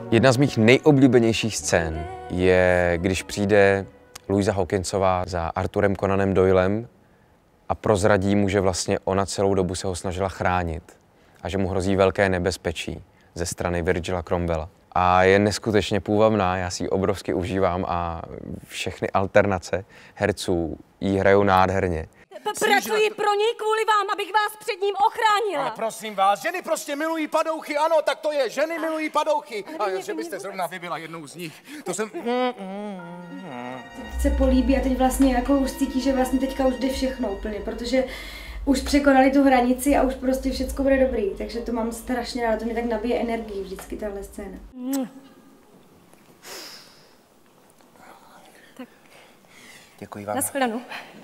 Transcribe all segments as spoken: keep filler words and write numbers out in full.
Jedna z mých nejoblíbenějších scén je, když přijde Louisa Hawkinsová za Arthurem Conanem Doylem a prozradí mu, že vlastně ona celou dobu se ho snažila chránit a že mu hrozí velké nebezpečí ze strany Virgila Cromwella. A je neskutečně půvabná, já si ji obrovsky užívám a všechny alternace herců jí hrajou nádherně. Pracuji pro něj kvůli vám, abych vás před ním ochránila. Ale prosím vás, ženy prostě milují padouchy, ano, tak to je, ženy milují padouchy. A že byste zrovna vy byla jednou z nich, to jsem... Teď se políbí a teď vlastně jako už cítí, že vlastně teďka už jde všechno úplně, protože už překonali tu hranici a už prostě všecko bude dobrý, takže to mám strašně ráda, to mě tak nabije energii vždycky tahle scéna. Tak. Děkuji vám. Nashledanou.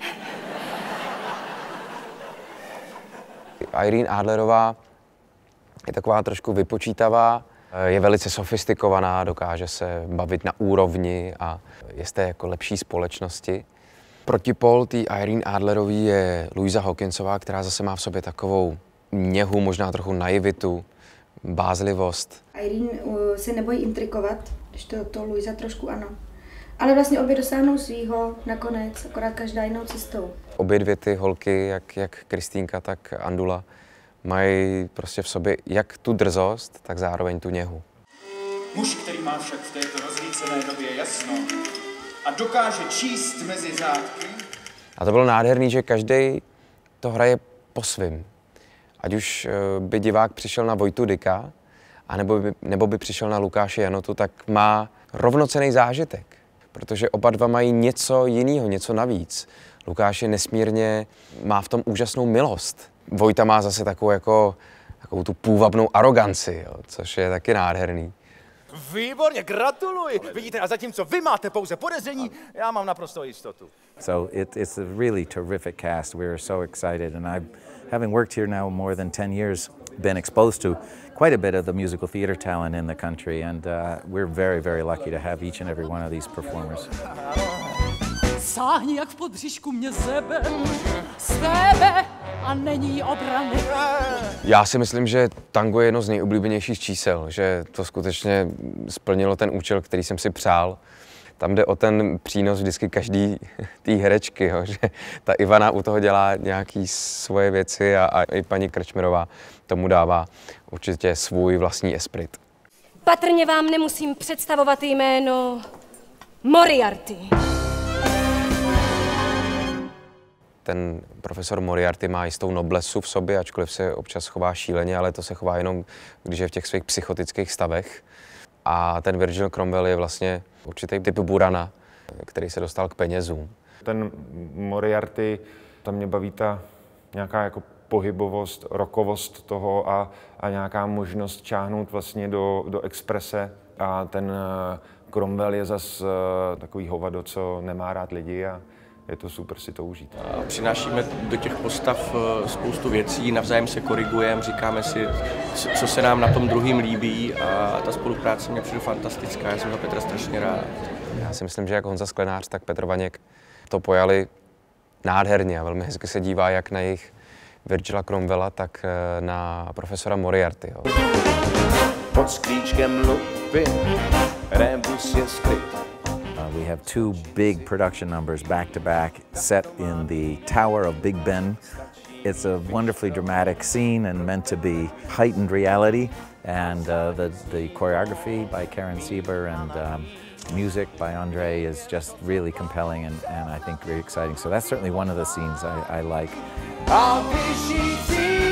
Irene Adlerová je taková trošku vypočítavá, je velice sofistikovaná, dokáže se bavit na úrovni a je z té jako lepší společnosti. Protipol té Irene Adlerový je Louisa Hawkinsová, která zase má v sobě takovou něhu, možná trochu naivitu, bázlivost. Irene uh, se nebojí intrikovat, když to, to Louisa trošku ano. Ale vlastně obě dosáhnou svýho nakonec, akorát každá jinou cestou. Obě dvě ty holky, jak, jak Kristýnka, tak Andula, mají prostě v sobě jak tu drzost, tak zároveň tu něhu. Muž, který má však v této rozvícené době jasno a dokáže číst mezi řádky. A to bylo nádherný, že každý to hraje po svým. Ať už by divák přišel na Vojtu Dyka, anebo by, nebo by přišel na Lukáše Janotu, tak má rovnocenný zážitek. Protože oba dva mají něco jiného, něco navíc. Lukáš je nesmírně, má v tom úžasnou milost. Vojta má zase takovou, jako, takovou tu půvabnou aroganci, jo, což je taky nádherný. Výborně, gratuluji. Vidíte, a zatímco vy máte pouze podezření, já mám naprosto jistotu. So it, it's a really terrific cast. We're so excited, and I've, having worked here now more than ten years, been exposed to quite a bit of the musical theater talent in the country, and uh, we're very, very lucky to have each and every one of these performers. Sáhni jak v podbříšku mě zebe, z tebe a není obrany. Já si myslím, že tango je jedno z nejoblíbenějších čísel, že to skutečně splnilo ten účel, který jsem si přál. Tam jde o ten přínos vždycky každý té herečky, jo, že ta Ivana u toho dělá nějaké svoje věci a, a i paní Krčmerová tomu dává určitě svůj vlastní esprit. Patrně vám nemusím představovat jméno Moriarty. Ten profesor Moriarty má jistou noblesu v sobě, ačkoliv se občas chová šíleně, ale to se chová jenom, když je v těch svých psychotických stavech. A ten Virgil Cromwell je vlastně určitý typ burana, který se dostal k penězům. Ten Moriarty, tam mě baví ta nějaká jako pohybovost, rokovost toho a, a nějaká možnost čáhnout vlastně do, do exprese. A ten Cromwell je zas takový hovado, co nemá rád lidi a je to super si to užít. Přinášíme do těch postav spoustu věcí, navzájem se korigujeme, říkáme si, co se nám na tom druhým líbí a ta spolupráce mě přijde fantastická, já jsem za Petra strašně rád. Já si myslím, že jak Honza Sklenář, tak Petr Vaněk to pojali nádherně a velmi hezky se dívá jak na jejich Virgila Cromwella, tak na profesora Moriartyho. Pod sklíčkem lupy, rébus je skryt. Uh, we have two big production numbers back to back set in the Tower of Big Ben. It's a wonderfully dramatic scene and meant to be heightened reality. And uh, the, the choreography by Karen Sieber and um, music by Andre is just really compelling and, and I think very exciting. So that's certainly one of the scenes I, I like.